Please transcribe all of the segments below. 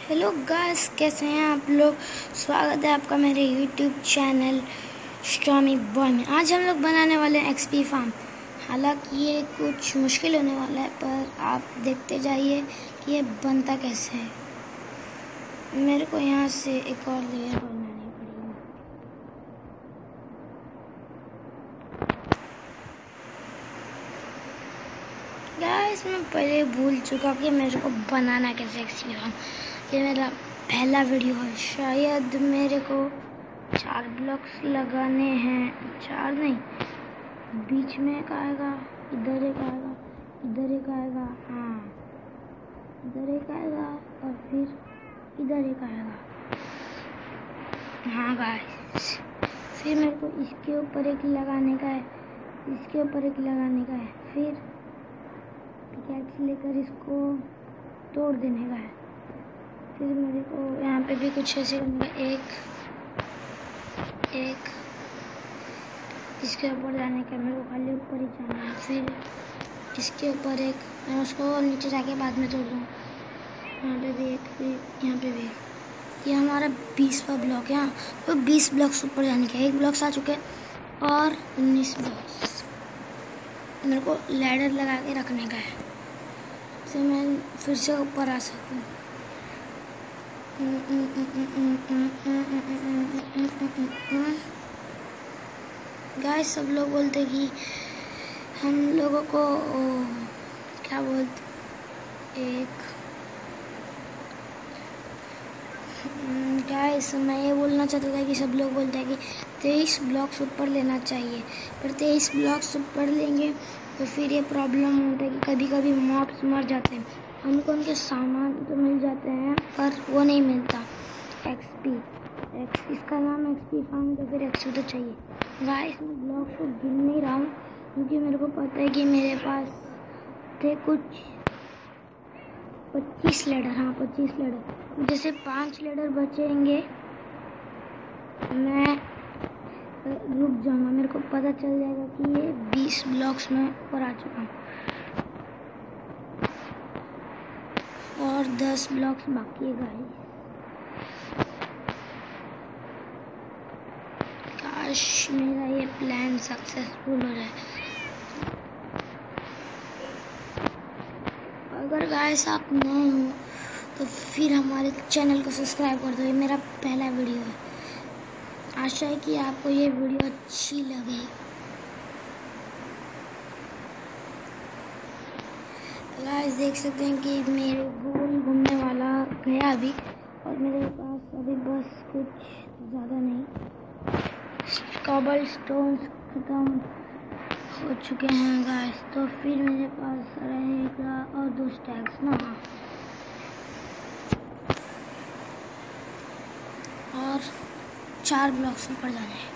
Hello guys, कैसे हैं आप लोग। स्वागत है आपका मेरे यूट्यूब चैनल स्टॉर्मी बॉय में। आज हम लोग बनाने वाले हैं एक्सपी फार्म। हालांकि ये कुछ मुश्किल होने वाला है, पर आप देखते जाइए कि ये बनता कैसे है। मेरे को यहाँ से एक और लेयर बनानी पड़ेगी। गाइस, मैं पहले भूल चुका कि मेरे को बनाना कैसे एक्सपी फार्म। ये मेरा पहला वीडियो है। शायद मेरे को 4 ब्लॉक्स लगाने हैं। 4 नहीं, बीच में एक आएगा, इधर एक आएगा, इधर एक आएगा, हाँ इधर एक आएगा और फिर इधर एक आएगा। हाँ गाइस, फिर मेरे को इसके ऊपर एक लगाने का है, इसके ऊपर एक लगाने का है, फिर पिकैक्स लेकर इसको तोड़ देने का है। फिर मेरे को यहाँ पे भी कुछ ऐसे करना है। एक इसके ऊपर जाने का, मेरे को खाली ऊपर ही जाना है। फिर इसके ऊपर एक, मैं उसको नीचे जाके बाद में तोड़ दूँगा। यहाँ पे भी एक, फिर यहाँ पे भी एक। ये हमारा 20वां ब्लॉक है। यहाँ तो 20 ब्लॉक्स ऊपर जाने का है। 1 ब्लॉक्स आ चुके हैं और 19 ब्लॉक्स मेरे को लैडर लगा के रखने का है, फिर मैं फिर से ऊपर आ सकूँ। गाइस, सब लोग बोलते कि हम लोगों को क्या बोलते गाइस, मैं ये बोलना चाहता था कि सब लोग बोलते हैं कि 23 ब्लॉक्स ऊपर लेना चाहिए, पर 23 ब्लॉक्स ऊपर लेंगे तो फिर ये प्रॉब्लम होता है कि कभी कभी मॉब्स मर जाते हैं। हमको उनके सामान तो मिल जाते हैं पर वो नहीं मिलता एक्सपी। इसका नाम एक्सपी फार्म, तो फिर एक्सपी तो चाहिए। गाइस, मैं ब्लॉक्स को गिन नहीं रहा हूँ क्योंकि मेरे को पता है कि मेरे पास थे कुछ 25 लेडर। हाँ, 25 लेडर। जैसे 5 लेडर बचेंगे मैं रुक जाऊँगा। मेरे को पता चल जाएगा कि ये 20 ब्लॉक्स में ऊपर आ चुका हूँ और 10 ब्लॉक्स बाकी है गाइस। काश मेरा ये प्लान सक्सेसफुल हो जाए। अगर गाइस आप नए हो तो फिर हमारे चैनल को सब्सक्राइब कर दो। ये मेरा पहला वीडियो है। आशा है कि आपको ये वीडियो अच्छी लगे। गाइस, देख सकते हैं कि मेरे गोल घूमने वाला गया अभी, और मेरे पास अभी बस कुछ ज़्यादा नहीं, कॉबल स्टोन्स खत्म हो चुके हैं गाइस। तो फिर मेरे पास रहेगा और 2 स्टैक्स ना, और 4 ब्लॉक्स ऊपर जाने हैं।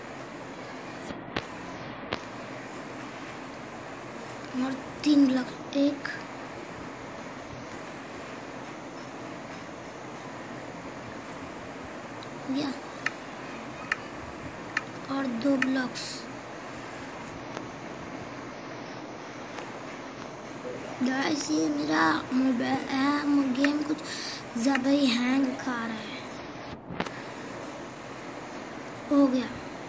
और 3 ब्लॉक, एक या और 2 ब्लॉक्स। गाइस, ये मेरा मोबाइल है, गेम कुछ ज़्यादा ही हैंग खा रहा है। हो गया,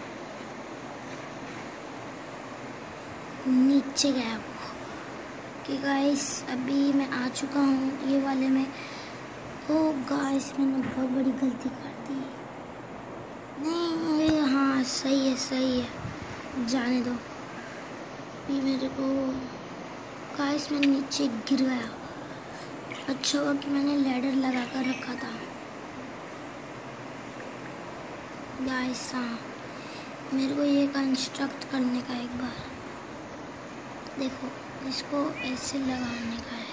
नीचे गया वो कि गाइस अभी मैं आ चुका हूँ ये वाले में। ओ गाइस, मैंने बहुत बड़ी गलती कर दी। नहीं, हाँ सही है, जाने दो। ये मेरे को गाइस, मैं नीचे गिर गया। अच्छा हुआ कि मैंने लैडर लगा कर रखा था गाइस। हाँ, मेरे को ये कंस्ट्रक्ट करने का, एक बार देखो, इसको ऐसे लगाने का है।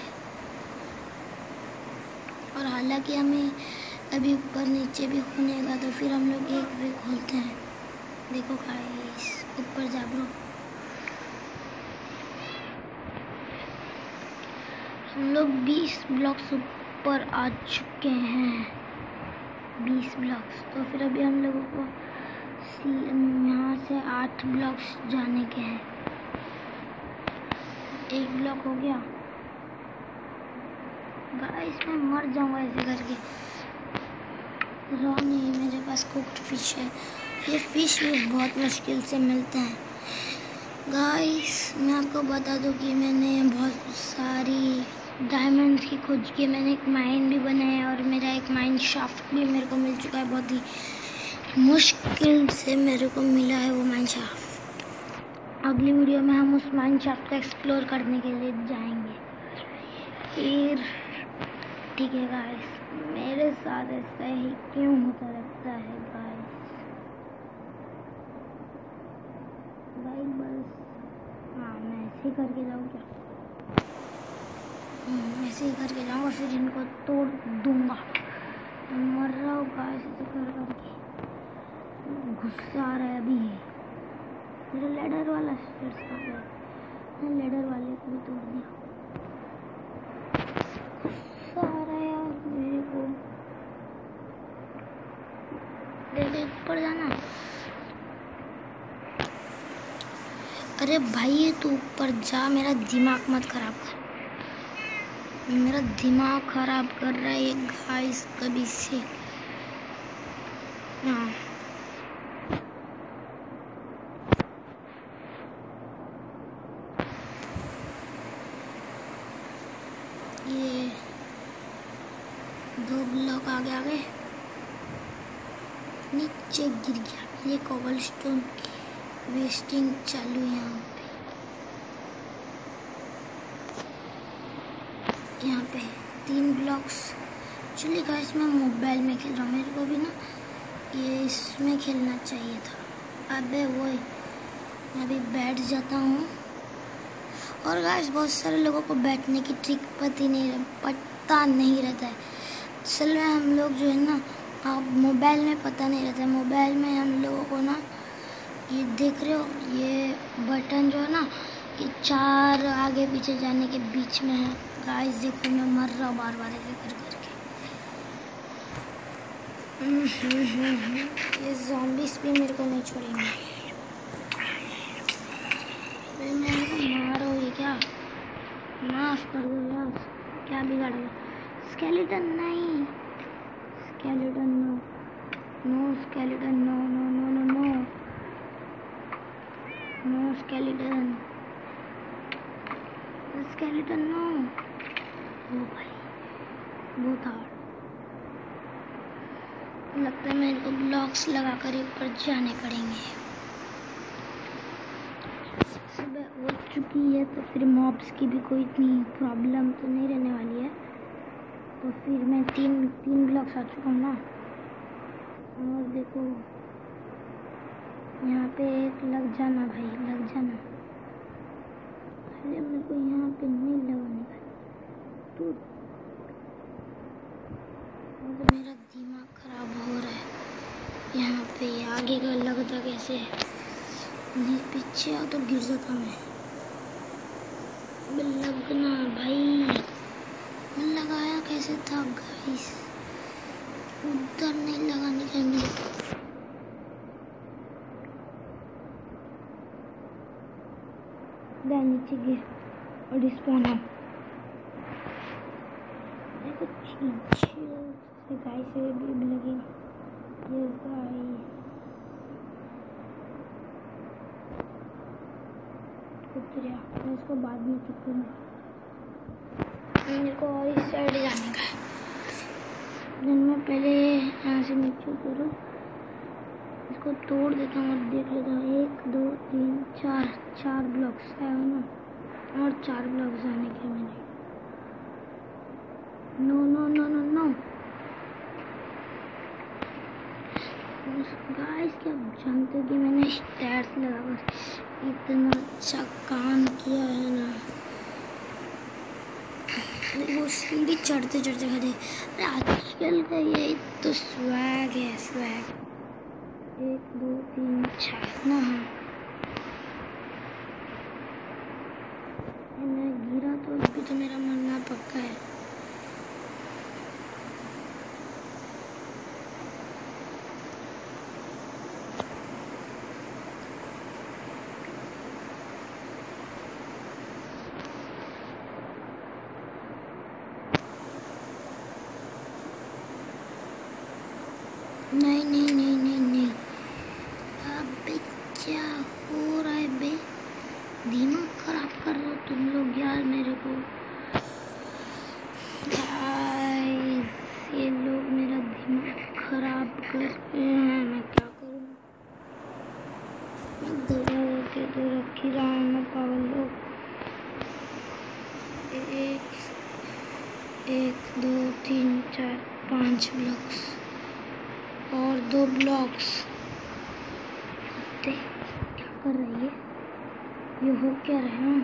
और हालांकि हमें अभी ऊपर नीचे भी होनेगा, तो फिर हम लोग एक वे खोलते हैं। देखो गाइस, ऊपर जा ब्रो। हम लोग 20 ब्लॉक्स ऊपर आ चुके हैं, 20 ब्लॉक्स। तो फिर अभी हम लोगों को यहाँ से 8 ब्लॉक्स जाने के हैं। 1 ब्लॉक हो गया, गाइस मैं मर जाऊंगा ऐसे करके। रॉ नहीं, मेरे पास कुक्ड फिश है। ये फिश भी बहुत मुश्किल से मिलते हैं। गाइस मैं आपको बता दूं कि मैंने बहुत सारी डायमंड्स की खोज की। मैंने एक माइन भी बनाया और मेरा एक माइन शाफ्ट भी मेरे को मिल चुका है। बहुत ही मुश्किल से मेरे को मिला है वो माइन शाफ्ट। अगली वीडियो में हम उस माइन शाफ्ट को एक्सप्लोर करने के लिए जाएंगे। फिर ठीक है गाइस, मेरे साथ ऐसा ही क्यों होता रहता है गाइस? बस हाँ, मैं ऐसे ही करके जाऊँ क्या? ऐसे ही करके जाऊँगा, फिर इनको तोड़ दूँगा। मर रहा हूँ गाइस ऐसे कर करके। गुस्सा आ रहा है अभी। मेरा लेडर वाला शर्ट आ गया, मैं लेडर वाले को भी तोड़ दिया। गुस्सा आ रहा है यार मेरे को। दे ऊपर जाना। अरे भाई तू ऊपर जा, मेरा दिमाग मत खराब कर। मेरा दिमाग खराब कर रहा है ये गाइस कभी से। हाँ ये 2 ब्लॉक आगे नीचे गिर गया। ये कोबलस्टोन वेस्टिंग चालू है यहाँ पे 3 ब्लॉक्स। एक्चुअली गाइस मैं मोबाइल में खेल रहा हूँ, मेरे को भी ना ये इसमें खेलना चाहिए था। अबे वही मैं अभी बैठ जाता हूँ। और गाइस बहुत सारे लोगों को बैठने की ट्रिक पता नहीं रहता है। असल में हम लोग जो है ना, आप मोबाइल में पता नहीं रहता है। मोबाइल में हम लोगों को ना, ये देख रहे हो ये बटन जो है ना, ये 4 आगे पीछे जाने के बीच में है। गाइस देखो मैं मर रहा हूँ बार बार ऐसे कर करके। ये ज़ॉम्बीज़ भी मेरे को नहीं छोड़ेंगे। मेरे को मारो, ये क्या माफ कर दो यार, क्या बिगाड़ गया? स्केलेटन नहीं, skeleton no no, skeleton no no no no no no, skeleton skeleton no. Oh भाई बहुत हार्ड लगता है। मेरे को ब्लॉक्स लगा कर ऊपर जाने पड़ेंगे। सुबह हो चुकी है तो फिर मॉब्स की भी कोई इतनी प्रॉब्लम तो नहीं रहने वाली है। तो फिर मैं तीन ब्लॉक्स आ चुका हूँ ना। और देखो यहाँ पे एक लग जाना भाई, लग जाना। अरे मेरे को यहाँ पे नहीं लगाने का तो मेरा दिमाग खराब हो रहा है। यहाँ पे आगे का लगता कैसे नहीं, पीछे आओ तो गिर जाता मैं। लगना भाई, मैं लगाया कैसे था गाइस? उधर नहीं लगाने का मिलता। नीचे गिर और डिस्पॉन हो। देखो गाइस ये भी लगी। ये गाइस उतरिया, मैं इसको बाद में ठीक करूँगा। मेरे को और इस साइड जाने का है। मैं पहले यहाँ से नीचे उतरूँ, इसको तोड़ देता हूँ और देख लेता हूँ। 1 2 3 4 ब्लॉक्स है ना, और 4 ब्लॉक्स आने के मेरे। No no no no no guys, क्या जानते हो कि मैंने स्टैट्स लगा इतना अच्छा काम किया है ना। वो सीढ़ी चढ़ते चढ़ते खड़े। अरे आजकल का ये तो स्वैग है, स्वैग। 1 2 3 4 ना। हाँ मैं गिरा तो अभी तो मेरा मरना पक्का है। नहीं नहीं नहीं नहीं नहीं, अबे क्या हो रहा है बे? दिमाग खराब कर रहे हो तुम लोग यार मेरे को। ये लोग मेरा दिमाग खराब कर रहे हैं, मैं क्या करूँ? मैं दबा के तो रख ही रहा हूँ ना पागल लोग। एक 2 3 4 5 ब्लॉक्स और 2 ब्लॉक्स। क्या कर रही है ये? हो क्या रहा है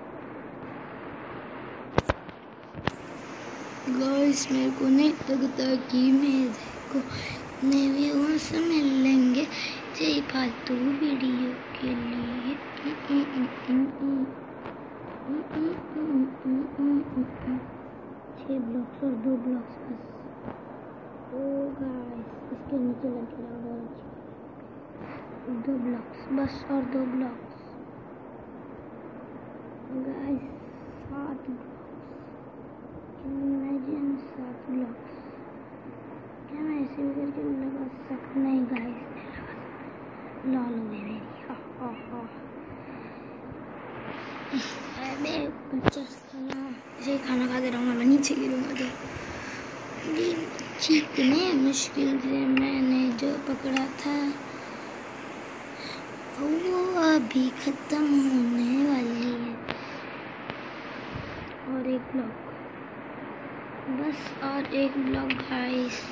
गाइस? मेरे को नहीं लगता कि मेरे को नए व्यूअर्स से मिल लेंगे यही फालतू वीडियो के लिए। 6 ब्लॉक्स और 2 ब्लॉक्स बस। ओ गाइस इसके नीचे लग रहा है 2 ब्लॉक्स बस और 2 blocks guys. 7 blocks, imagine 7 blocks. क्या मैं ऐसे भी करके लगा सकता? नहीं गाइस लॉल हो गई मेरी। मैं बच्चा खाना खाना खा दे रहूँगा, मैं नीचे गिरूँगा। कितने मुश्किल से मैंने जो पकड़ा था वो अभी खत्म होने वाली है। और 1 ब्लॉक बस, और 1 ब्लॉक गाइस।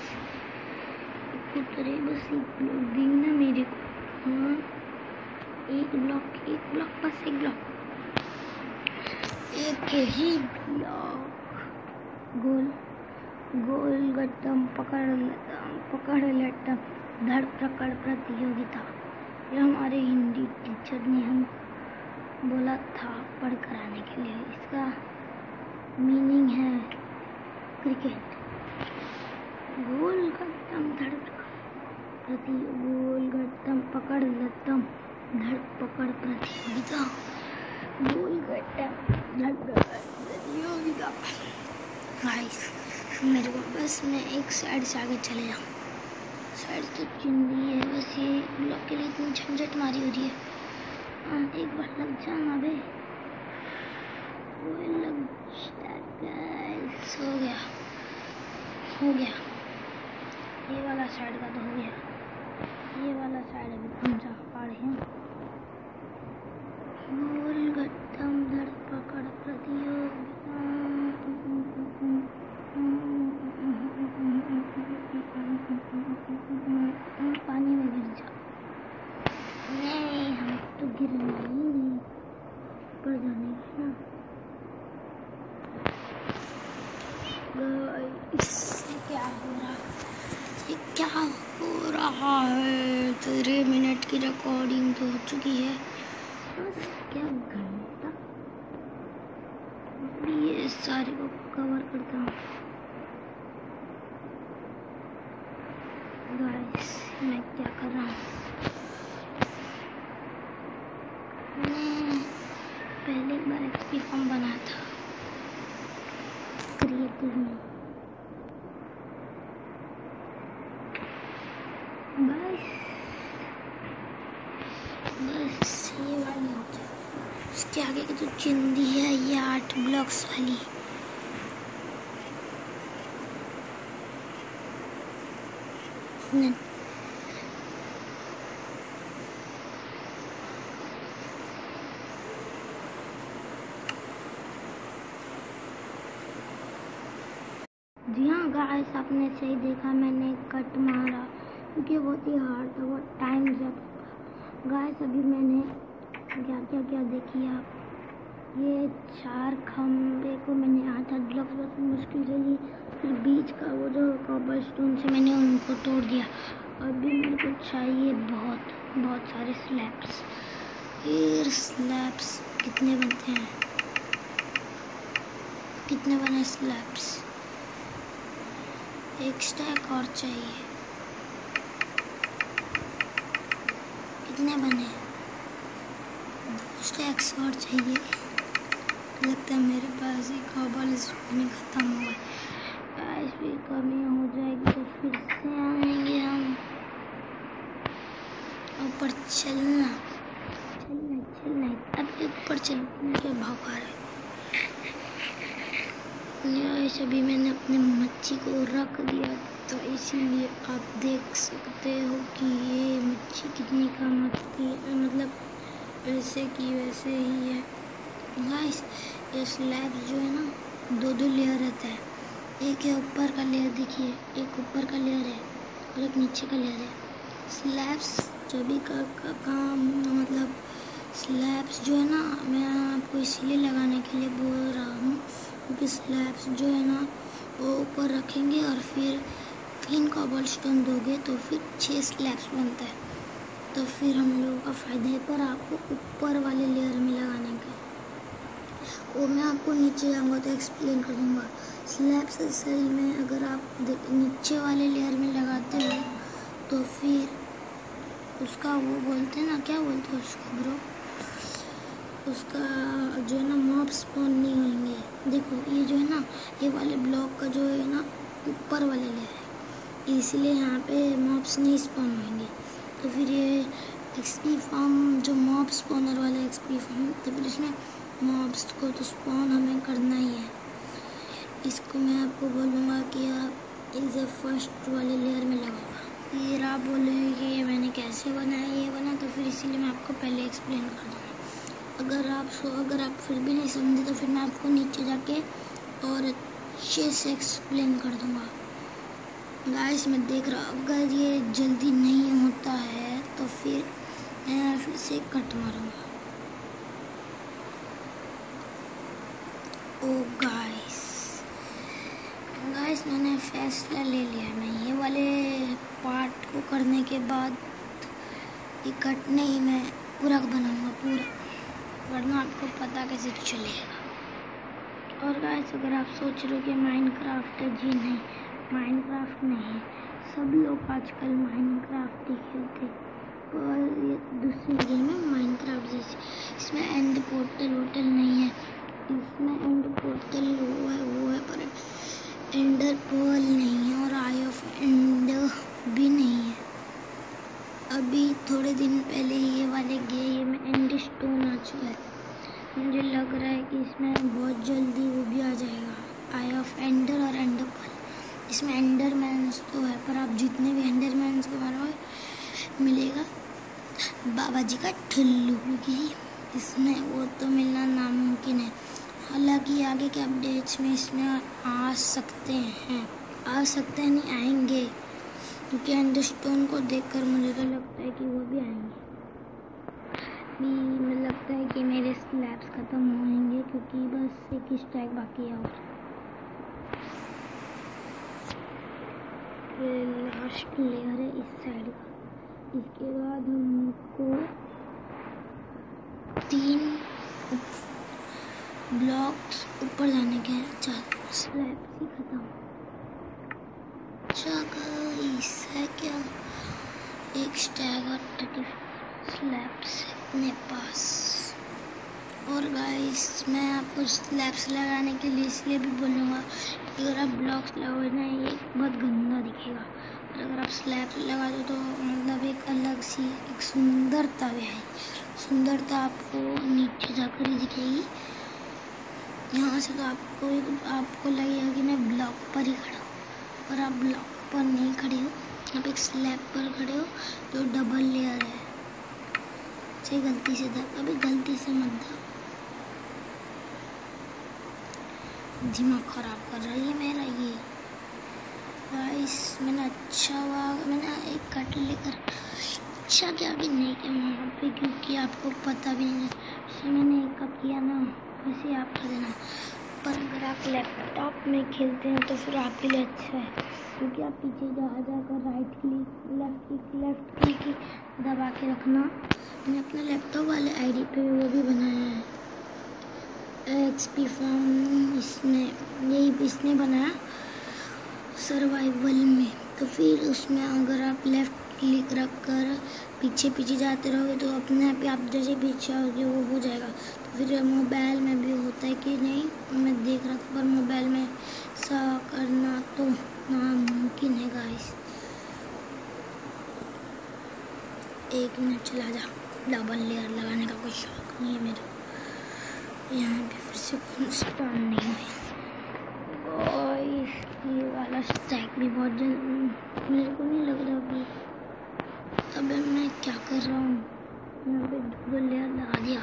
बस 1 ब्लॉक देना मेरे को। हाँ 1 ब्लॉक बस 1 ब्लॉक, एक ही ब्लॉक। गोल गट्टम पकड़ लट्टम धड़ पकड़ प्रतियोगिता। यह हमारे हिंदी टीचर ने हम बोला था पढ़ कर आने के लिए। इसका मीनिंग है क्रिकेट। गोल गट्टम धड़ गोल गट्टम पकड़ लट्टम धड़ पकड़ प्रतियोगिता। गोल गट्टम धड़ पकड़ प्रतियोगिता। गाइस मेरे को बस मैं एक साइड से आगे चले जाऊँ। साइड तो चिंदी है बस, ये ब्लॉक के लिए इतनी झंझट मारी हो रही है। हाँ एक बार लग जाना बे, लग गाइस। हो गया। ये वाला साइड का तो हो गया, ये वाला साइड अभी पहुँचा पहाड़ है। गोल गट्टम धड़ पकड़ प्रतियोगिता। पानी में गिर जा। नहीं हम तो गिरना ही नहीं, ऊपर जाने का ना। क्या हो रहा है? 3 मिनट की रिकॉर्डिंग तो हो चुकी है बस। क्या घंटा ये सारे को कवर करता हूँ गाइस। मैं क्या कर रहा हूँ? मैं पहले एक बार एक्सपी फॉर्म बनाया था क्रिएटिव में बस ये वाली हो जाए। उसके आगे की जो चिंदी है ये 8 ब्लॉक्स वाली। जी हाँ गाइस आपने सही देखा, मैंने कट मारा क्योंकि बहुत ही हार्ड था, बहुत टाइम जब गाइस। अभी मैंने क्या देखिए आप, ये 4 खंबे को मैंने 8 ब्लॉक्स बहुत मुश्किल से ली। फिर बीच का वो जो कॉपर स्टोन से मैंने उनको तोड़ दिया। अभी मेरे को चाहिए बहुत सारे स्लैब्स। फिर स्लैब्स कितने बनते हैं? कितने बने स्लैब्स? 1 स्टैक और चाहिए। कितने बने? 2 स्टैक्स और चाहिए। लगता है मेरे पास ही कॉपर स्टोन खत्म हुआ है। भी कमी हो जाएगी तो फिर से आएंगे हम। ऊपर चलना चलना चलना, अब ऊपर चलने के भाव आ रहे। अभी मैंने अपने मच्छी को रख दिया, तो इसीलिए आप देख सकते हो कि ये मच्छी कितनी काम आती है, मतलब वैसे की वैसे ही है गाइस। ये स्लैब जो है ना, दो लेयर रहता है। एक है ऊपर का लेयर, देखिए एक ऊपर का लेयर है और एक नीचे का लेयर है। स्लैब्स जो भी का काम, मतलब स्लैब्स जो है ना, मैं आपको इसलिए लगाने के लिए बोल रहा हूँ क्योंकि स्लैब्स जो है ना वो ऊपर रखेंगे और फिर 3 कॉबलस्टोन दोगे तो फिर 6 स्लैब्स बनता है, तो फिर हम लोगों का फ़ायदा है। पर आपको ऊपर वाले लेयर में लगाने का, वो मैं आपको नीचे जाऊँगा तो एक्सप्लेन कर दूँगा। स्लैब्स असल में अगर आप नीचे वाले लेयर में लगाते हो तो फिर उसका वो बोलते हैं ना, क्या बोलते हैं उसको ब्रो, उसका जो है ना मॉब स्पॉन नहीं होंगे। देखो ये जो है ना, ये वाले ब्लॉक का जो है ना ऊपर वाले लेयर है, इसलिए यहाँ पे मॉब्स नहीं स्पॉन होंगे। तो फिर ये एक्सपी फार्म जो मॉब स्पॉनर वाला एक्सपी फार्म, तो फिर इसमें मॉब्स को तो स्पॉन हमें करना ही है। इसको मैं आपको बोलूँगा कि आप इसे फर्स्ट वाले लेयर में लगाओ। फिर आप बोलोगे कि ये मैंने कैसे बनाया, ये बना, तो फिर इसीलिए मैं आपको पहले एक्सप्लेन कर दूँगा। अगर आप फिर भी नहीं समझे तो फिर मैं आपको नीचे जाके और अच्छे से एक्सप्लेन कर दूँगा गाइस। मैं देख रहा हूँ अगर ये जल्दी नहीं होता है तो फिर मैं फिर से कट मारूँगा। ओ गाइस मैंने फैसला ले लिया, मैं ये वाले पार्ट को करने के बाद ये कट नहीं, मैं पूरा बनाऊँगा पूरा, वरना आपको पता कैसे चलेगा। और गाइस अगर आप सोच रहे हो कि माइनक्राफ्ट है, जी नहीं, माइनक्राफ्ट नहीं है। सब लोग आजकल माइनक्राफ्ट ही खेलते, और ये दूसरी गेम है माइनक्राफ्ट जैसी। इसमें एंड पोर्टल वोटल नहीं है, इसमें एंड पोर्टल वो है पर एंडर पर्ल नहीं है, और आई ऑफ एंडर भी नहीं है। अभी थोड़े दिन पहले ये वाले गेम में एंड स्टोन आ चुका है, मुझे लग रहा है कि इसमें बहुत जल्दी वो भी आ जाएगा, आई ऑफ एंडर और एंडर पर्ल। इसमें एंडरमैन्स तो है, पर आप जितने भी एंडरमैन्स को मारोगे मिलेगा बाबा जी का ठुल्लू, क्योंकि इसमें वो तो मिलना नामुमकिन है। हालांकि आगे के अपडेट्स में इसमें आ सकते हैं नहीं आएंगे, क्योंकि एंडर स्टोन को देखकर मुझे तो लगता है कि वो भी आएंगे। मुझे लगता है कि मेरे स्लैब्स ख़त्म होंगे, क्योंकि बस एक स्टैक बाकी है और लास्ट लेयर है इस साइड का। इसके बाद हमको 3 ब्लॉक्स ऊपर जाने के हैं। चल स्लैब ही खत्म। गाइस है क्या, एक स्टैगर 30 स्लैब्स अपने पास। और गाइस मैं आपको स्लैब्स लगाने के लिए इसलिए भी बोलूँगा कि अगर आप ब्लॉक्स लगाओगे ना ये बहुत गंदा दिखेगा, और अगर आप स्लैब्स लगा दो तो मतलब एक अलग सी एक सुंदरता भी है। सुंदरता आपको नीचे जाकर ही दिखेगी, यहाँ से तो आपको लगेगा कि मैं ब्लॉक पर ही खड़ा हूँ, और आप ब्लॉक पर नहीं खड़े हो, आप एक स्लैब पर खड़े हो जो डबल लेयर है। चाहे गलती से कभी गलती से मत दो, दिमाग खराब कर रही है मेरा ये। गाइस मैंने अच्छा हुआ मैंने एक कट लेकर अच्छा क्या कि नहीं किया वहाँ पे, क्योंकि आपको पता भी नहीं जैसे मैंने एक कप किया ना वैसे आप कर देना। पर अगर आप लैपटॉप में खेलते हैं तो फिर आपके लिए अच्छा है, क्योंकि आप पीछे जाकर राइट क्लिक लेफ्ट क्लिक दबा के रखना। मैंने अपने लैपटॉप वाले आईडी पे वो भी बनाया है एक्सपी फार्म, इसने बनाया सर्वाइवल में। तो फिर उसमें अगर आप लेफ़्ट क्लिक रख कर पीछे जाते रहोगे तो अपने आप आप जैसे पीछे आओगे वो हो जाएगा। तो फिर मोबाइल में भी होता है कि नहीं, मैं देख रहा था, पर मोबाइल में ऐसा करना तो नामुमकिन है गाइस। 1 मिनट चला जा। डबल लेयर लगाने का कोई शौक नहीं है मेरा। यहाँ पे फिर से स्पॉन नहीं हुई। ये वाला स्टैक भी बहुत जल्द, मेरे को नहीं लग रहा कि अब मैं क्या कर रहा हूँ। यहाँ पे डबल लेयर लगा दिया।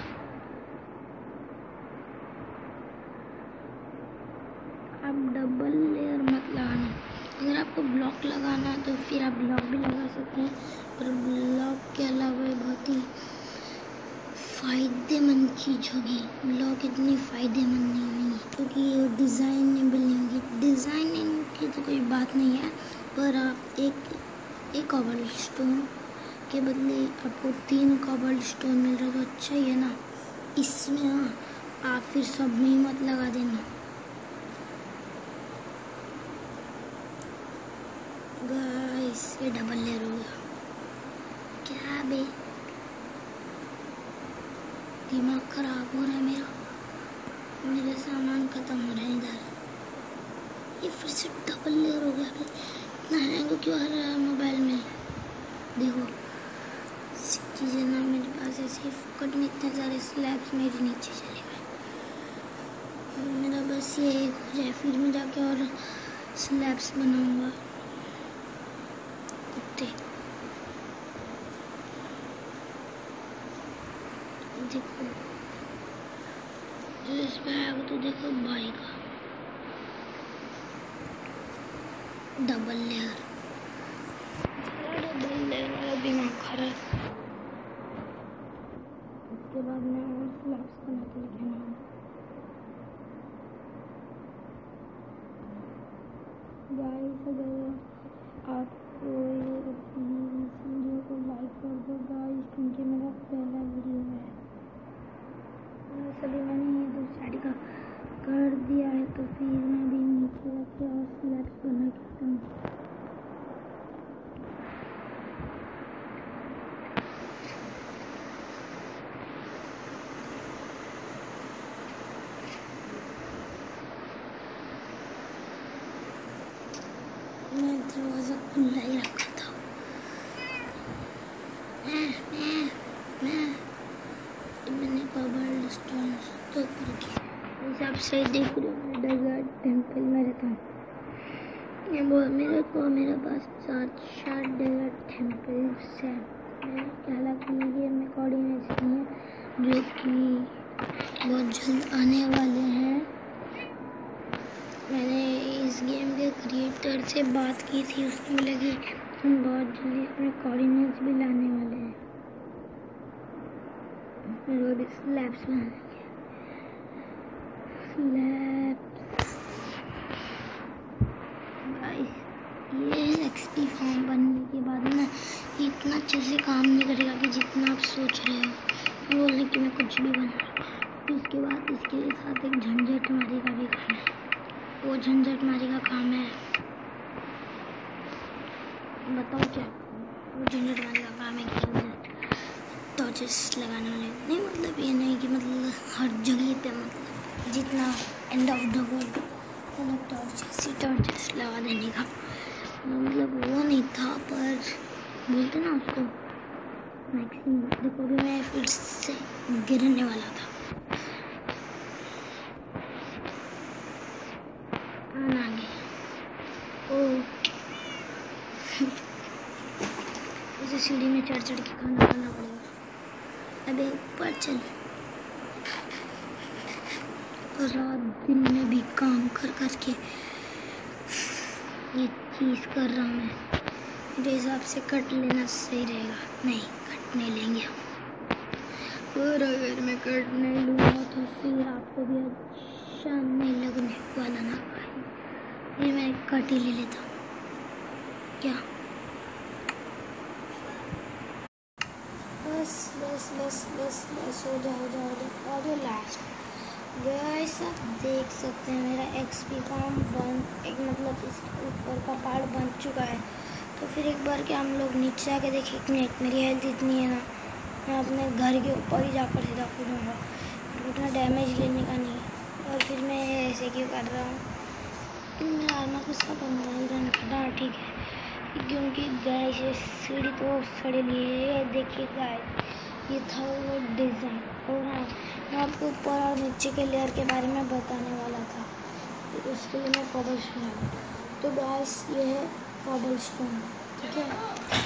आप डबल लेयर मत लगाना। अगर आपको ब्लॉक लगाना है तो फिर आप ब्लॉक भी लगा सकते हैं, पर ब्लॉक के अलावा बहुत ही फ़ायदेमंद चीज़ होगी। ब्लॉक इतनी फ़ायदेमंद नहीं होगी क्योंकि ये डिज़ाइनेबल नहीं होगी। डिज़ाइनिंग की तो कोई बात नहीं है, पर आप एक कोबल्ट स्टोन के बदले आपको 3 कोबल्ट स्टोन मिल रहा है तो अच्छा ही है ना। इसमें हाँ आप फिर सब में मत लगा देना। गाइस ये डबल लेयर हो गया। क्या बे, दिमाग खराब हो रहा है मेरा। मेरे सामान खत्म हो रहे हैं इधर। ये फिर से डबल लेयर हो गया। इतना हैंग क्यों आ रहा है मोबाइल में? देखो चीज़ें ना मेरे पास ऐसे फुकट में इतने सारे स्लैब्स मेरे नीचे चले गए। मेरा बस ये हो जाए फिर मैं जाके और स्लैब्स बनाऊंगा। कुत्ते देखो इस बैग तो देखो भाई का डबल लेयर वाला दिमाग खराब। उसके बाद मैं और स्लैब्स बनाते लिखना। गाइस अगर आपको वीडियो को लाइक कर दो गाइस, क्योंकि मेरा पहला वीडियो है। सभी मैंने ये 2 साइड का कर दिया है तो फिर मैं भी नीचे रखे और स्लैब्स बना के दूँ। मैं दरवाज़ा खुला ही रखा था। मैंने कोबल्ट स्टोन तो करके हिसाब से देख रहे हो। डेजर्ट टेम्पल में रहता हूँ। ये मेरे पास 7 डेजर्ट टेम्पल्स हैं। हालांकि ये में कोऑर्डिनेट्स नहीं है जो कि बहुत जल्द आने वाले हैं। मैंने इस गेम के क्रिएटर से बात की थी, उसको लगी हम बहुत जल्दी अपने कोऑर्डिनेट्स भी लाने वाले हैं। मेरे को भी स्लैब्स बनाएंगे। गाइस ये एक्सपी फॉर्म बनने के बाद ना इतना अच्छे से काम नहीं करेगा कि जितना आप सोच रहे हो। बोलने कि मैं कुछ भी बना, उसके बाद इसके साथ एक झंझट मारी का भी काम है। वो झंझट मारी का काम है, बताओ क्या? वो झंझट मारी का काम है कि टॉर्चेस लगाने वाले नहीं, मतलब ये नहीं कि मतलब हर जगह पे मतलब जितना एंड ऑफ द वर्ल्ड मतलब टॉर्चेस लगा देने का मतलब वो नहीं था, पर बोलते ना उसको मैक्सिमम। देखो भी मैं फिर से गिरने वाला था। आ गया ओ उसे सीढ़ी में चढ़ के खाना पड़ेगा। अबे ऊपर चल। रात दिन में भी काम कर के ये चीज़ कर रहा हूँ मैं। मेरे हिसाब से कट लेना सही रहेगा। नहीं कट नहीं लेंगे हम, और अगर मैं कट नहीं लूँगा तो फिर आपको भी अच्छा नहीं लगने वाला ना। फिर मैं कट ही ले लेता हूँ क्या। बस हो जाओ लास्ट। गाइस आप देख सकते हैं मेरा एक्सपी फॉर्म बन एक मतलब इसके ऊपर का पार्ट बन चुका है। तो फिर एक बार क्या हम लोग नीचे आके देखें। एक मिनट, मेरी हेल्थ इतनी है ना, मैं अपने घर के ऊपर ही जाकर सीधा कूदूँगा, उतना डैमेज लेने का नहीं। और फिर मैं ऐसे क्यों कर रहा हूँ? मेरा आर्मर किसका बन रहा है? ठीक है क्योंकि गाइस ये सीढ़ी तो सड़ेली है। देखिए गाइस, ये था वो डिज़ाइन। और हाँ, मैं आपको ऊपर और नीचे के लेयर के बारे में बताने वाला था, तो उसके लिए मैं कॉबलस्टोन। तो गाइस ये है कॉबलस्टोन, ठीक है।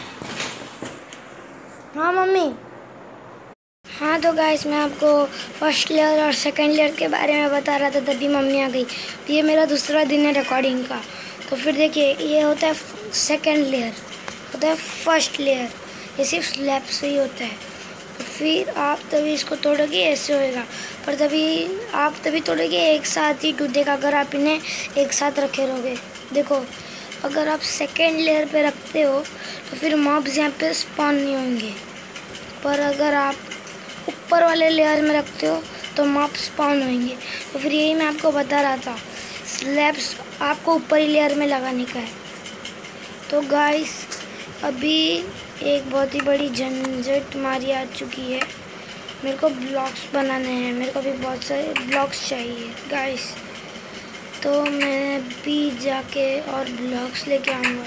हाँ मम्मी। हाँ तो गाइस, मैं आपको फर्स्ट लेयर और सेकंड लेयर के बारे में बता रहा था, तभी मम्मी आ गई। तो ये मेरा दूसरा दिन है रिकॉर्डिंग का। तो फिर देखिए, ये होता है सेकंड लेयर, होता है फर्स्ट लेयर। ये सिर्फ स्लैब से ही होता है। तो फिर आप तभी इसको तोड़ोगे ऐसे होएगा, पर तभी तोड़ोगे एक साथ ही टूटेगा अगर आप इन्हें एक साथ रखे रहोगे। देखो, अगर आप सेकंड लेयर पे रखते हो तो फिर मॉब्स यहाँ पे स्पॉन नहीं होंगे, पर अगर आप ऊपर वाले लेयर में रखते हो तो मॉब स्पॉन होंगे। तो फिर यही मैं आपको बता रहा था, स्लैब्स आपको ऊपर ही लेयर में लगाने का है। तो गाइस, अभी एक बहुत ही बड़ी झंझट मारी आ चुकी है। मेरे को ब्लॉक्स बनाने हैं, मेरे को भी बहुत सारे ब्लॉक्स चाहिए गाइस। तो मैं भी जाके और ब्लॉक्स लेके आऊँगा।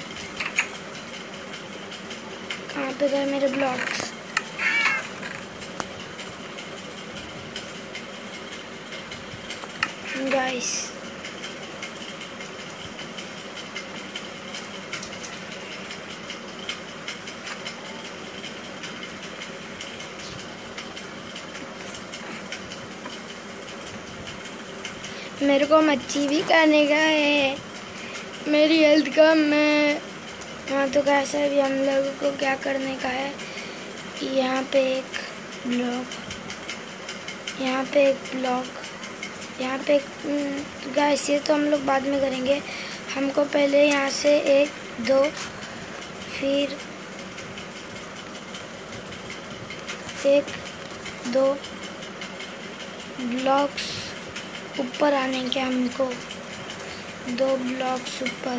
कहाँ पे गए मेरे ब्लॉक्स? गाइस, मेरे को मच्छी भी खाने का है, मेरी हेल्थ कम है। हाँ तो कैसे भी हम लोगों को क्या करने का है, यहाँ पे एक ब्लॉक, यहाँ पे एक ब्लॉक, यहाँ पे गाइस, ये तो हम लोग बाद में करेंगे। हमको पहले यहाँ से 1 2 फिर 1 2 ब्लॉक्स ऊपर आने के, हमको 2 ब्लॉक्स ऊपर।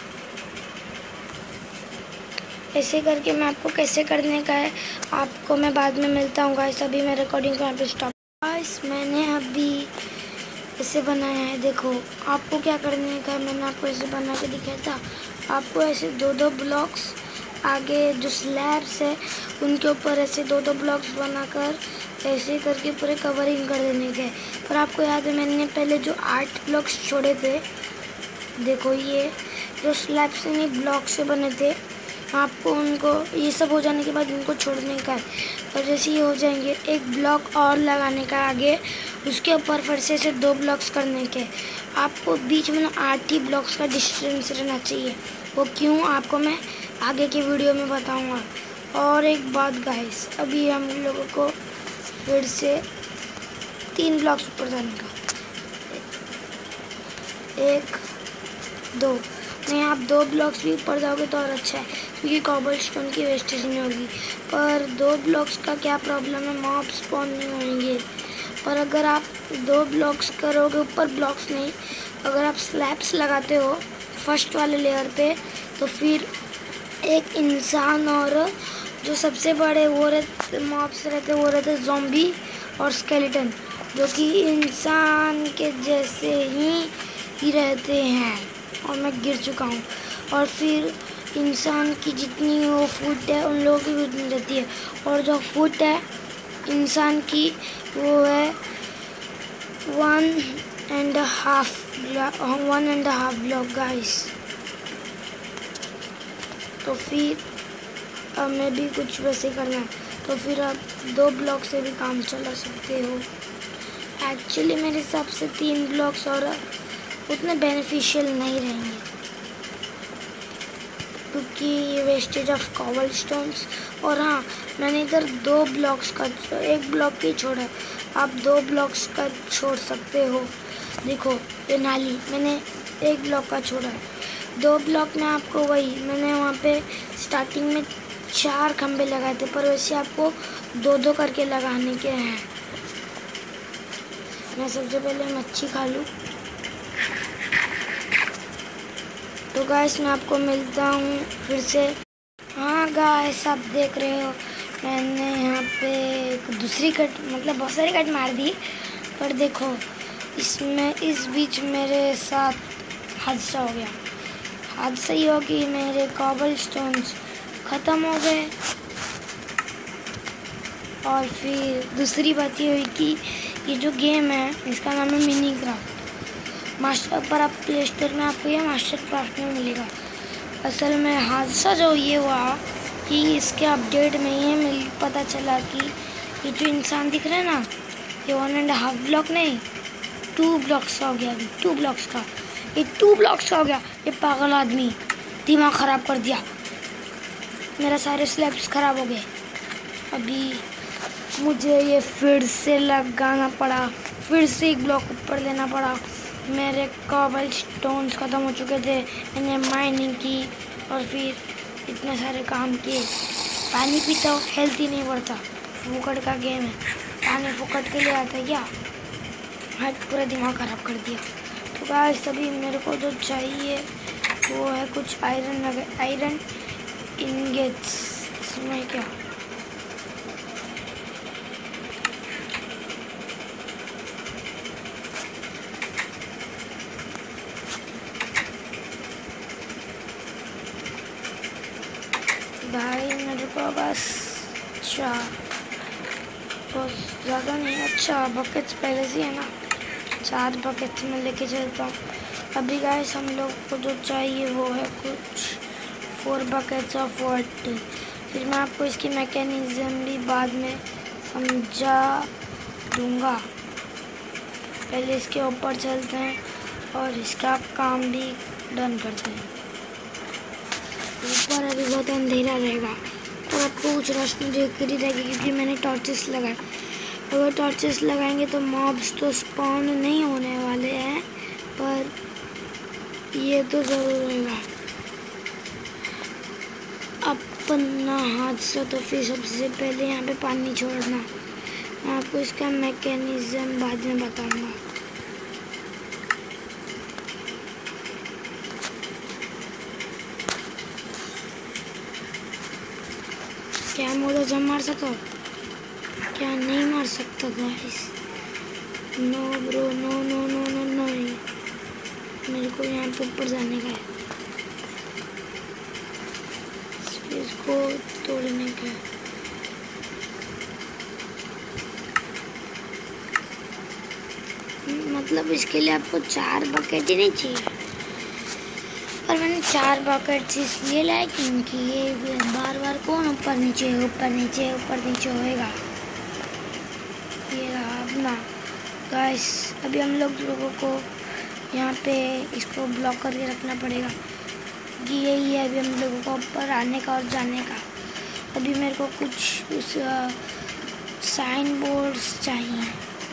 ऐसे करके मैं आपको कैसे करने का है आपको मैं बाद में मिलता हूँ गाइस। अभी मैं रिकॉर्डिंग को यहाँ पे स्टॉप। गाइस, मैंने अभी इसे बनाया है। देखो, आपको क्या करने का है, मैंने आपको ऐसे बना के दिखाया था। आपको ऐसे 2 ब्लॉक्स आगे जो स्लैब्स है उनके ऊपर ऐसे 2 ब्लॉक्स बनाकर ऐसे करके पूरे कवरिंग कर देने के। पर आपको याद है, मैंने पहले जो 8 ब्लॉक्स छोड़े थे, देखो ये जो स्लैब से नहीं ब्लॉक से बने थे, आपको उनको ये सब हो जाने के बाद उनको छोड़ने का है। और जैसे ये हो जाएंगे, 1 ब्लॉक और लगाने का आगे, उसके ऊपर फिर से 2 ब्लॉक्स करने के। आपको बीच में 8 ही ब्लॉक्स का डिस्टेंस रहना चाहिए। वो क्यों, आपको मैं आगे की वीडियो में बताऊंगा। और एक बात गाइस, अभी हम लोगों को फिर से 3 ब्लॉक्स ऊपर जाने का। 1 2 नहीं, आप 2 ब्लॉक्स भी ऊपर जाओगे तो और अच्छा है, क्योंकि कॉबलस्टोन की वेस्टेज नहीं होगी। पर 2 ब्लॉक्स का क्या प्रॉब्लम है, मॉब स्पॉन नहीं होंगे। पर अगर आप 2 ब्लॉक्स करोगे, ऊपर ब्लॉक्स नहीं, अगर आप स्लैब्स लगाते हो फर्स्ट वाले लेयर पे, तो फिर एक इंसान और जो सबसे बड़े वो रहते मॉब्स रहते, वो रहते ज़ॉम्बी और स्केलेटन, जो कि इंसान के जैसे ही रहते हैं। और मैं गिर चुका हूँ। और फिर इंसान की जितनी वो फुट है, उन लोगों की भी उतनी रहती है। और जो फुट है इंसान की, वो है 1.5 ब्लॉक गाइस। तो फिर हमें भी कुछ वैसे करना है। तो फिर आप 2 ब्लॉक से भी काम चला सकते हो। एक्चुअली मेरे हिसाब से 3 ब्लॉक्स और उतने बेनिफिशियल नहीं रहेंगे, क्योंकि ये वेस्टेज ऑफ कॉबलस्टोन्स। और हाँ, मैंने इधर 2 ब्लॉक्स का, 1 ब्लॉक ही छोड़ा है, आप 2 ब्लॉक्स का छोड़ सकते हो। देखो, ये नाली मैंने 1 ब्लॉक का छोड़ा है। 2 ब्लॉक में आपको वही, मैंने वहाँ पे स्टार्टिंग में 4 खंबे लगाए थे, पर वैसे आपको 2-2 करके लगाने के हैं। मैं सबसे पहले मच्छी खा लूँ। तो गाइस, मैं आपको मिलता हूँ फिर से। हाँ गाइस, आप देख रहे हो, मैंने यहाँ पे दूसरी कट, मतलब बहुत सारी कट मार दी। पर देखो, इसमें इस बीच मेरे साथ हादसा हो गया। हादसा ही हो कि मेरे कॉबल स्टोन्स ख़त्म हो गए। और फिर दूसरी बात ये हुई कि ये जो गेम है इसका नाम है मिनी क्राफ्ट। मास्टर पर आप प्ले स्टोर में आपको ये मास्टर क्राफ्ट में मिलेगा। असल में हादसा जो ये हुआ कि इसके अपडेट में ये पता चला कि ये जो इंसान दिख रहा है ना, ये 1.5 ब्लॉक नहीं 2 ब्लॉक्स का हो गया। अभी 2 ब्लॉक्स का, ये 2 ब्लॉक्स का हो गया। ये पागल आदमी दिमाग ख़राब कर दिया, मेरा सारे स्लैब्स ख़राब हो गए। अभी मुझे ये फिर से लगाना पड़ा, फिर से 1 ब्लॉक ऊपर लेना पड़ा। मेरे कॉबल स्टोन्स ख़त्म हो चुके थे, मैंने माइनिंग की और फिर इतने सारे काम किए। पानी पीता हूँ, हेल्थ ही नहीं बढ़ता। फुकट का गेम है, पानी फुकट के लिए आता है क्या? हाँ, पूरा दिमाग ख़राब कर दिया। तो गाइस सभी मेरे को जो चाहिए वो है कुछ आयरन इंगेट्स। इसमें क्या भाई मेरे को बस बहुत ज़्यादा नहीं, अच्छा बकेट्स पहले से है ना, 4 बकेट्स में लेके चलता हूँ। अभी गाइस हम लोग को जो चाहिए वो है कुछ 4 बकेट्स ऑफ वाटर। फिर मैं आपको इसकी मैकेनिज्म भी बाद में समझा दूँगा। पहले इसके ऊपर चलते हैं और इसका काम भी डन करते हैं। ऊपर अभी बहुत अंधेरा रहेगा तो आपको कुछ रोशनी दिख रही रहेगी क्योंकि मैंने टॉर्चेस लगाए। अगर टॉर्चेस लगाएंगे तो मॉब्स तो स्पॉन नहीं होने वाले हैं, पर ये तो ज़रूर रहेगा। अपना हादसा तो फिर सबसे पहले यहाँ पे पानी छोड़ना। मैं आपको इसका मैकेनिज्म बाद में बताऊँगा। क्या मुझे मार सकता? क्या नहीं मार सकता guys? No bro, no no no no no. मेरे को यहाँ पे ऊपर जाने का है, इसको तोड़ने का है। मतलब इसके लिए आपको 4 बकेट ही नहीं चाहिए। और मैंने 4 बकेट्स इसलिए लाए क्योंकि ये बार बार कौन ऊपर नीचे होएगा। ये रहा अपना गाइस। अभी हम लोगों को यहाँ पे इसको ब्लॉक करके रखना पड़ेगा कि यही है अभी हम लोगों को ऊपर आने का और जाने का। अभी मेरे को कुछ उस साइन बोर्ड्स चाहिए।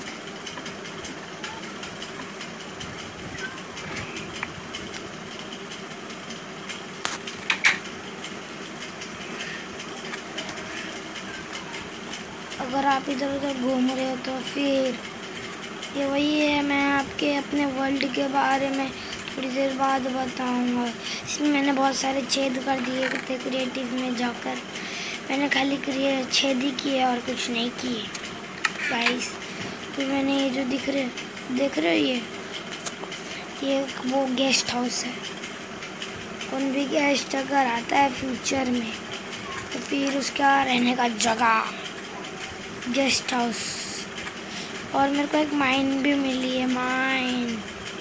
अगर आप इधर उधर घूम रहे हो तो फिर ये वही है, मैं आपके अपने वर्ल्ड के बारे में थोड़ी देर बाद बताऊंगा। इसमें मैंने बहुत सारे छेद कर दिए थे क्रिएटिव में जाकर। मैंने खाली छेद ही किए और कुछ नहीं किए गाइस। फिर मैंने ये जो देख रहे हो ये वो गेस्ट हाउस है। कौन भी गेस्ट अगर आता है फ्यूचर में तो फिर उसका रहने का जगह गेस्ट हाउस। और मेरे को एक माइन भी मिली है, माइन।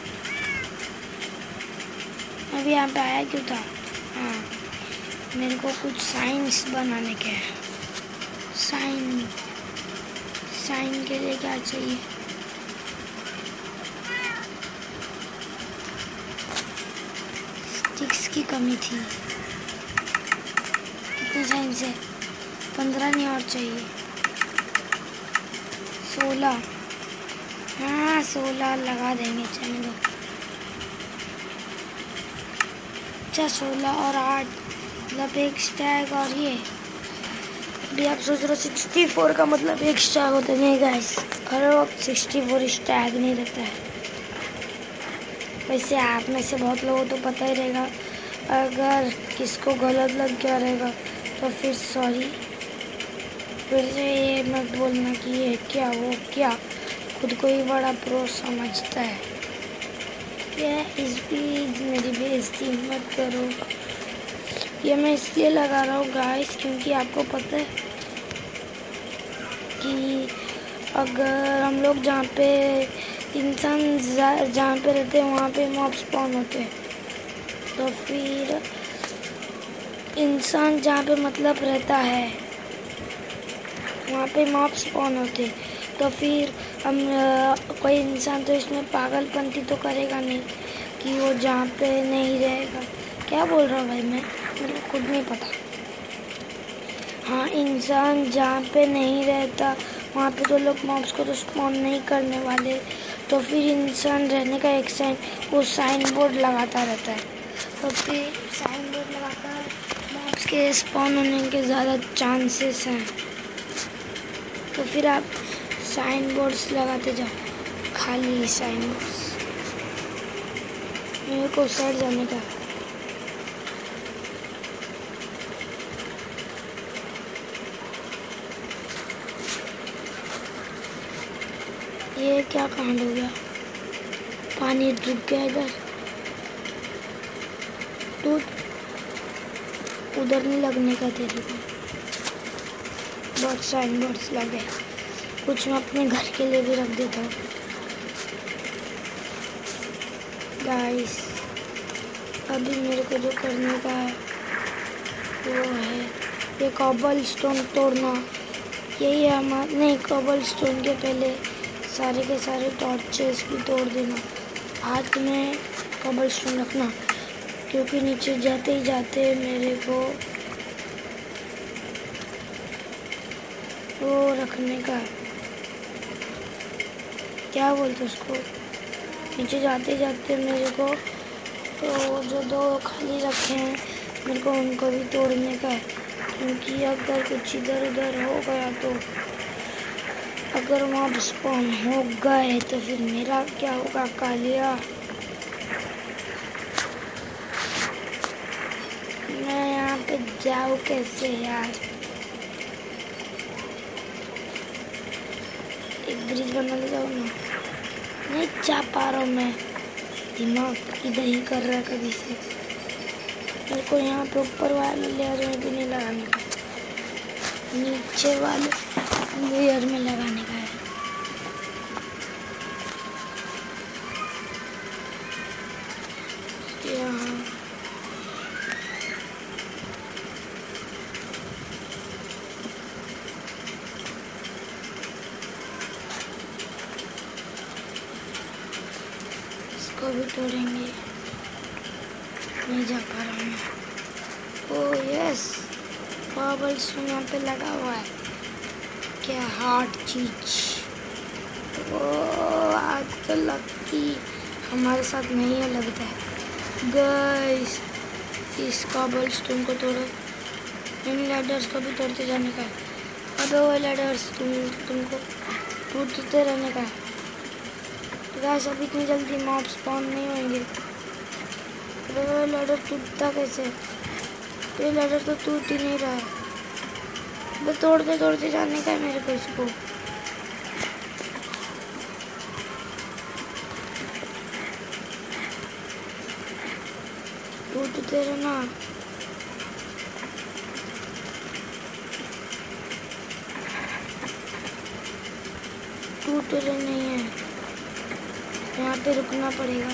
अभी यहाँ पे आया क्यों था? हाँ, मेरे को कुछ साइंस बनाने के हैं। साइन के लिए क्या चाहिए? स्टिक्स की कमी थी। कितने साइंस है? 15 नहीं और चाहिए। 16। हाँ 16 लगा देंगे, चलो दो। अच्छा 16 और 8 मतलब 1 स्टैग। और ये भी आप सोच रहे हो 64 का मतलब 1 स्टैग होता नहीं गाइस, हर वक्त 64 स्टैग नहीं रहता है। वैसे आप में से बहुत लोगों को तो पता ही रहेगा, अगर किसको गलत लग गया रहेगा तो फिर सॉरी। फिर से ये मत बोलना कि ये क्या वो क्या, खुद को ही बड़ा प्रो समझता है। क्या इस प्लीज मेरी बेइज्जती मत करो। ये मैं इसलिए लगा रहा हूँ गाइस क्योंकि आपको पता है कि अगर हम लोग जहाँ पे इंसान जहाँ पे रहते हैं वहाँ पे मॉब स्पॉन होते हैं, तो फिर इंसान जहाँ पे मतलब रहता है वहाँ पे मॉब स्पॉन होते, तो फिर हम कोई इंसान तो इसमें पागलपंती तो करेगा नहीं कि वो जहाँ पे नहीं रहेगा। क्या बोल रहा हूँ भाई मैं, मेरे को खुद नहीं पता। हाँ, इंसान जहाँ पे नहीं रहता वहाँ पे तो लोग मॉब्स को तो स्पॉन नहीं करने वाले, तो फिर इंसान रहने का एक साइन बोर्ड लगाता रहता है, तो फिर साइन बोर्ड लगाकर मॉब्स के स्पॉन होने के ज़्यादा चांसेस हैं। तो फिर आप साइन बोर्ड्स लगाते जाओ, खाली साइन बोर्ड्स। मेरे को साइड जाने का। ये क्या कांड हो गया, पानी डूब गया इधर। टूट उधर नहीं लगने का तेरे को। बहुत साइन बोर्ड्स लगे, कुछ मैं अपने घर के लिए भी रख देता हूँ गाइस। अभी मेरे को जो करने का है वो है ये कॉबल स्टोन तोड़ना। यही है हमारा, नहीं कॉबल स्टोन के पहले सारे के सारे टॉर्चेस भी तोड़ देना। हाथ में कॉबल स्टोन रखना क्योंकि नीचे जाते ही जाते मेरे को वो रखने का, क्या बोलते उसको, नीचे जाते जाते मेरे को तो जो दो खाली रखे हैं मेरे को उनको भी तोड़ने का है। क्योंकि अगर कुछ इधर उधर हो गया तो अगर वहाँ स्पॉन हो गए तो फिर मेरा क्या होगा कालिया। मैं यहाँ पे जाऊँ कैसे यार, एक ब्रिज बना ले जाओ ना, नहीं जा पा रहा हूँ मैं, दिमाग इधर ही कर रहा है कभी से। मेरे को यहाँ पे ऊपर वाले लेयर में भी नहीं लगाने का, नीचे वाले लेयर में लगाने का है। यहाँ इसको भी तोड़ेंगे, नहीं जा पा रहा हूँ। ओह यस, कॉबल स्टोन यहाँ पे लगा हुआ है, क्या हार्ड चीज। ओ आज तो लकी हमारे साथ नहीं है लगता है गाइस। इस कॉबल स्टोन को तोड़ो, इन लैडर्स को भी तोड़ते जाने का है। अबे वो लैडर्स तुमको टूटते रहने का है गाइस। अब इतनी जल्दी मॉब स्पॉन नहीं होंगे। अबे वो लैडर टूटता कैसे, ये लैडर तो टूट ही नहीं रहा है। अबे तोड़ते तोड़ते जाने का है मेरे को इसको। टूटते रहना, टूट रहे नहीं है, यहाँ पे रुकना पड़ेगा।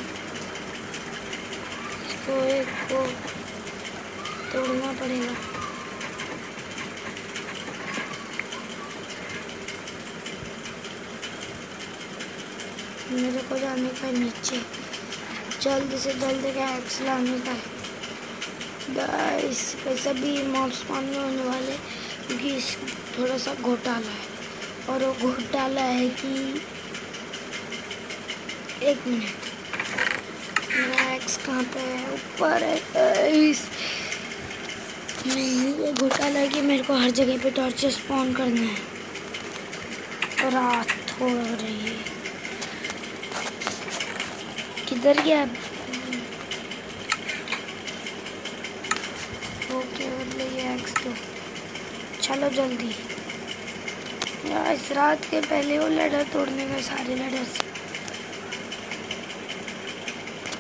इसको एक को तोड़ना पड़ेगा। मेरे को जाने का नीचे, जल्द से जल्द एक्स लाने का है गाइस। वैसे भी मॉब स्पॉन में होने वाले क्योंकि थोड़ा सा घोटाला है, और वो घोटाला है कि एक मिनट, मेरा एक्स कहाँ पे है, ऊपर है गाइस। नहीं, ये घोटाला है कि मेरे को हर जगह पे टॉर्चर स्पॉन करना है, और रात हो रही है। किधर गया? ओके बदले ये एक्स तो चलो जल्दी यार, इस रात के पहले वो लैडर तोड़ने का, सारे लैडर से।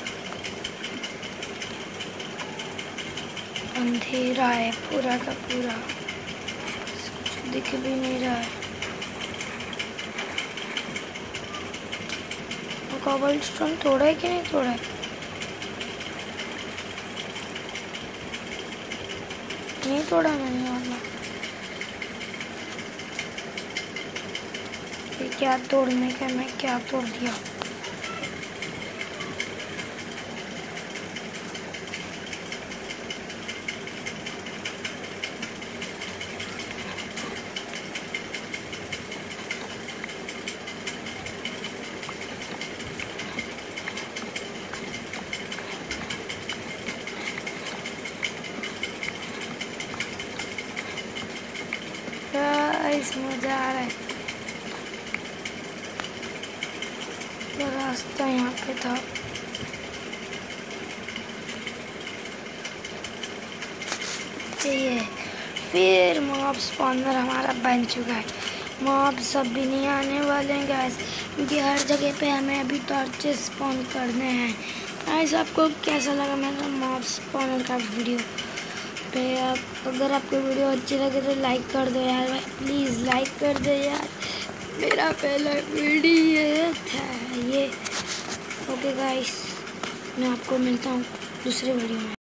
अंधेरा है पूरा का पूरा, कुछ दिख भी नहीं रहा है। कॉबलस्टोन तोड़ा है कि नहीं तोड़ा है? नहीं तोड़ा मैंने वाला। ये क्या तोड़ने का, मैं क्या तोड़ दिया? गाइस मजा आ रहा है। तो रास्ता यहाँ पे था। ये फिर मॉब स्पॉनर हमारा बन चुका है। मॉब सब भी नहीं आने वाले हैं गाइस, क्योंकि हर जगह पे हमें अभी टॉर्चेस स्पॉन करने हैं। गाइस आपको कैसा लगा मेरा मॉब स्पॉनर का वीडियो? पे अगर आपको वीडियो अच्छी लगे तो लाइक कर दो यार भाई, प्लीज़ लाइक कर दो यार। मेरा पहला वीडियो था ये। ओके गाइस, मैं आपको मिलता हूँ दूसरे वीडियो में।